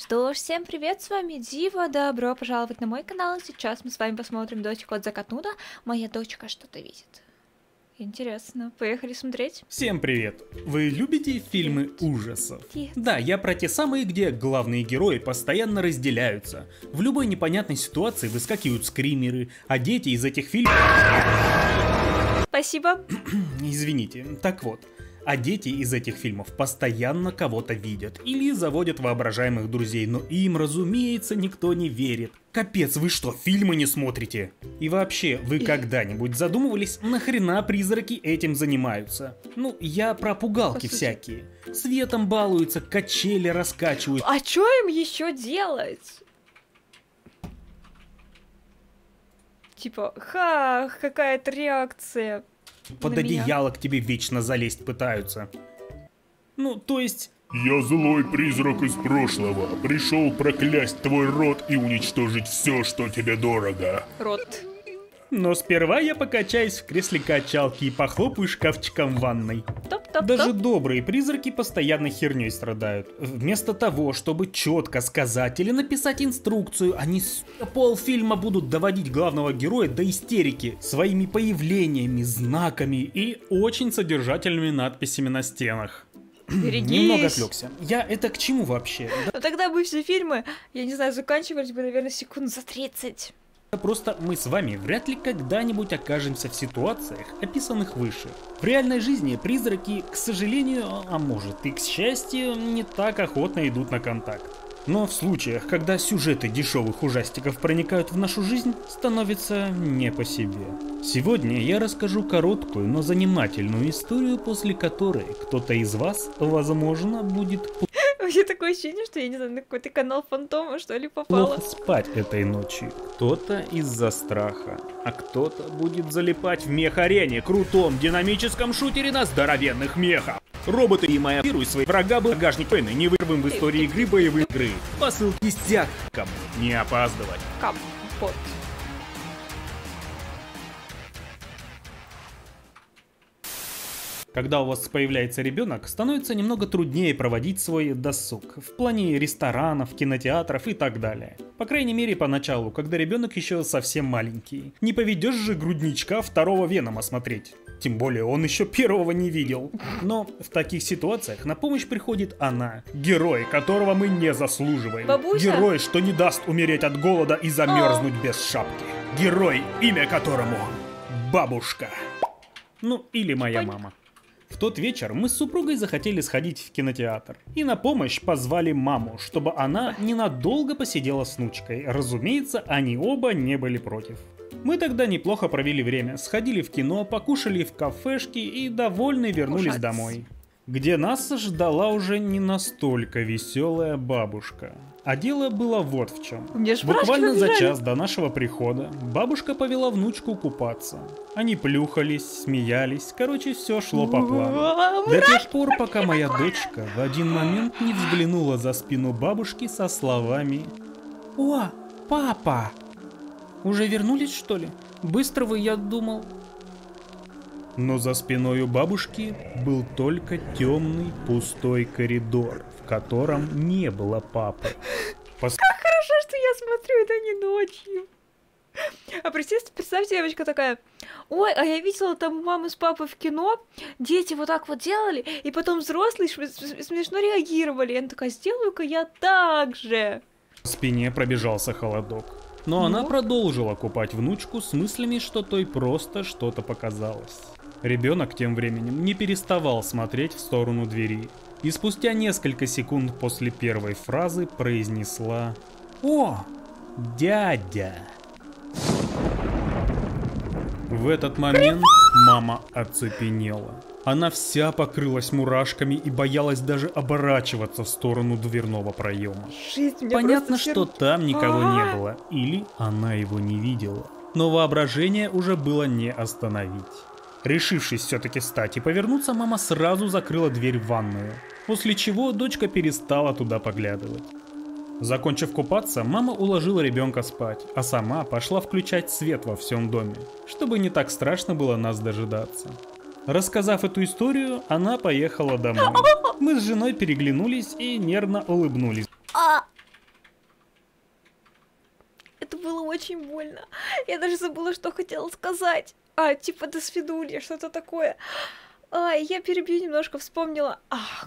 Что ж, всем привет, с вами Дива, добро пожаловать на мой канал. Сейчас мы с вами посмотрим дочку от Закатнуда. Моя дочка что-то видит. Интересно, поехали смотреть? Всем привет! Вы любите фильмы ужасов? Да, я про те самые, где главные герои постоянно разделяются. В любой непонятной ситуации выскакивают скримеры, а дети из этих фильмов... Спасибо. Извините, так вот. А дети из этих фильмов постоянно кого-то видят или заводят воображаемых друзей, но им, разумеется, никто не верит. Капец, вы что, фильмы не смотрите? И вообще, вы когда-нибудь задумывались, нахрена призраки этим занимаются? Ну, я про пугалки всякие. Светом балуются, качели раскачивают. А что им еще делать? Типа, какая-то реакция. Под одеяло к тебе вечно залезть пытаются. Ну, то есть... Я злой призрак из прошлого. Пришел проклясть твой род и уничтожить все, что тебе дорого. Рот. Но сперва я покачаюсь в кресле качалки и похлопаю шкафчиком в ванной. Даже добрые призраки постоянно херней страдают. Вместо того, чтобы четко сказать или написать инструкцию, они полфильма будут доводить главного героя до истерики своими появлениями, знаками и очень содержательными надписями на стенах. Немного отвлекся. Я это к чему вообще? Ну тогда бы все фильмы, я не знаю, заканчивались бы, наверное, секунд за 30. Просто мы с вами вряд ли когда-нибудь окажемся в ситуациях, описанных выше. В реальной жизни призраки, к сожалению, а может и к счастью, не так охотно идут на контакт. Но в случаях, когда сюжеты дешевых ужастиков проникают в нашу жизнь, становится не по себе. Сегодня я расскажу короткую, но занимательную историю, после которой кто-то из вас, возможно, будет... У меня такое ощущение, что я не знаю, на какой-то канал Фантома, что ли, попала. Плохо спать этой ночью. Кто-то из-за страха, а кто-то будет залипать в мех-арене, крутом динамическом шутере на здоровенных мехах. Роботы и моя вирус свои врага багажник Пены не вырвем в истории игры боевые игры. Посылки стяг, кому не опаздывать. Компот. Когда у вас появляется ребенок, становится немного труднее проводить свой досуг. В плане ресторанов, кинотеатров и так далее. По крайней мере поначалу, когда ребенок еще совсем маленький. Не поведешь же грудничка второго Венома смотреть. Тем более он еще первого не видел. Но в таких ситуациях на помощь приходит она. Герой, которого мы не заслуживаем. Бабуся? Герой, что не даст умереть от голода и замерзнуть без шапки. Герой, имя которому бабушка. Ну или моя мама. В тот вечер мы с супругой захотели сходить в кинотеатр. И на помощь позвали маму, чтобы она ненадолго посидела с внучкой. Разумеется, они оба не были против. Мы тогда неплохо провели время, сходили в кино, покушали в кафешке и довольны вернулись домой. Где нас ждала уже не настолько веселая бабушка. А дело было вот в чем. Буквально за час до нашего прихода бабушка повела внучку купаться. Они плюхались, смеялись, короче, все шло по плану. До тех пор, пока моя дочка в один момент не взглянула за спину бабушки со словами: «О, папа! Уже вернулись, что ли? Быстро вы, я думал...» Но за спиной у бабушки был только темный пустой коридор, в котором не было папы. Как хорошо, что я смотрю это не ночью. А представьте, девочка такая: ой, а я видела там у мамы с папой в кино, дети вот так вот делали, и потом взрослые смешно реагировали. Она такая: сделаю-ка я так же. По спине пробежался холодок. Но она продолжила купать внучку с мыслями, что той просто что-то показалось. Ребенок тем временем не переставал смотреть в сторону двери. И спустя несколько секунд после первой фразы произнесла: «О, дядя!» В этот момент мама оцепенела. Она вся покрылась мурашками и боялась даже оборачиваться в сторону дверного проема. Понятно, что там никого не было, или она его не видела. Но воображение уже было не остановить. Решившись все-таки встать и повернуться, мама сразу закрыла дверь в ванную, после чего дочка перестала туда поглядывать. Закончив купаться, мама уложила ребенка спать, а сама пошла включать свет во всем доме, чтобы не так страшно было нас дожидаться. Рассказав эту историю, она поехала домой. Мы с женой переглянулись и нервно улыбнулись. было очень больно. Я даже забыла, что хотела сказать. Типа до свидули, что-то такое. Я перебью немножко, вспомнила.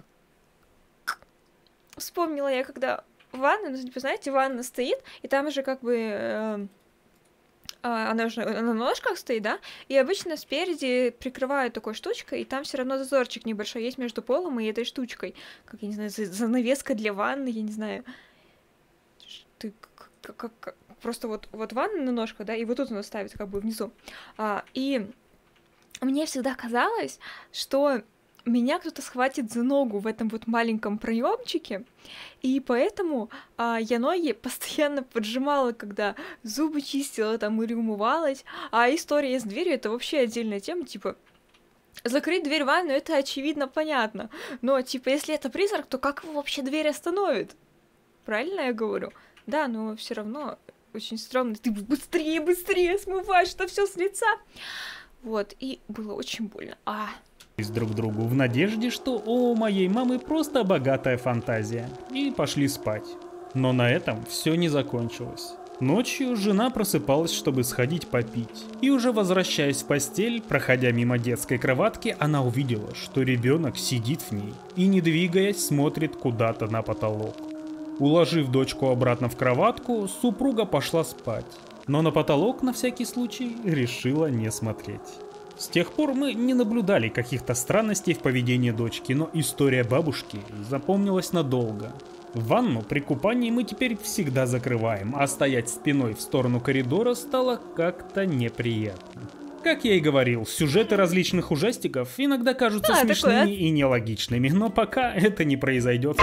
Вспомнила я, когда ванна, ну, типа, знаете, ванна стоит, и там же как бы... она же на ножках стоит, да? И обычно спереди прикрывают такой штучкой, и там все равно зазорчик небольшой есть между полом и этой штучкой. Как, я не знаю, занавеска для ванны, я не знаю. Ты как просто вот ванна на ножках, да, и вот тут она ставится как бы внизу. И мне всегда казалось, что меня кто-то схватит за ногу в этом вот маленьком проемчике, и поэтому я ноги постоянно поджимала, когда зубы чистила там или умывалась. А история с дверью — это вообще отдельная тема, типа, закрыть дверь в ванну — это очевидно понятно, но, типа, если это призрак, то как его вообще дверь остановит? Правильно я говорю? Да, но все равно очень стрёмно. Ты быстрее смываешь это все с лица. Вот, и было очень больно. Друг другу в надежде, что у моей мамы просто богатая фантазия, и пошли спать. Но на этом все не закончилось. Ночью жена просыпалась, чтобы сходить попить. И уже возвращаясь в постель, проходя мимо детской кроватки, она увидела, что ребенок сидит в ней и, не двигаясь, смотрит куда-то на потолок. Уложив дочку обратно в кроватку, супруга пошла спать. Но на потолок, на всякий случай, решила не смотреть. С тех пор мы не наблюдали каких-то странностей в поведении дочки, но история бабушки запомнилась надолго. Ванну при купании мы теперь всегда закрываем, а стоять спиной в сторону коридора стало как-то неприятно. Как я и говорил, сюжеты различных ужастиков иногда кажутся смешными и нелогичными, но пока это не произойдет.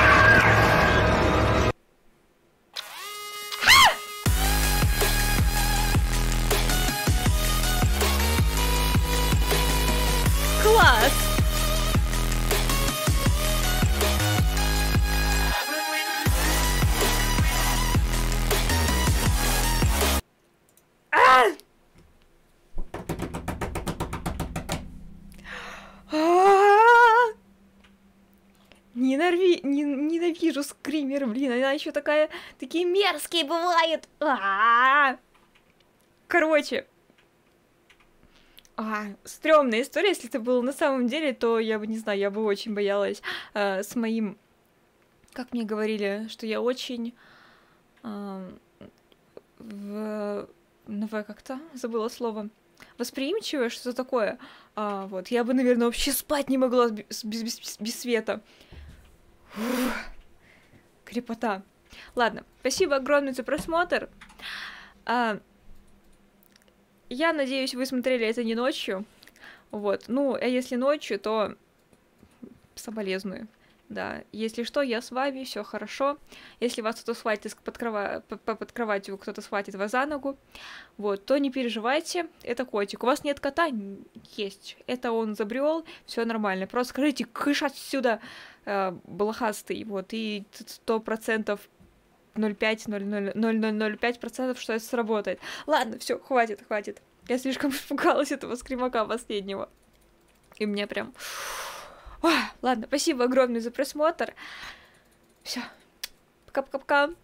Класс! Ненавижу скример, блин, она еще такие мерзкие бывают. Короче, стрёмная история. Если это было на самом деле, то я бы, не знаю, я бы очень боялась с моим... Как мне говорили, что я очень... как-то забыла слово. Восприимчивая, что-то такое. Вот, я бы, наверное, вообще спать не могла без света. Крепота. Ладно, спасибо огромное за просмотр. Я надеюсь, вы смотрели это не ночью. Вот. Ну, а если ночью, то соболезную. Да. Если что, я с вами, все хорошо. Если вас кто-то схватит под кроватью, кто-то схватит вас за ногу, вот, то не переживайте, это котик. У вас нет кота? Есть. Это он забрел, все нормально. Просто скажите, кыш отсюда, блохастый, вот, и 100%, 0,5%, что это сработает. Ладно, все, хватит. Я слишком испугалась этого скримака последнего. И мне прям... Ладно, спасибо огромное за просмотр. Все. Пока-пока-пока.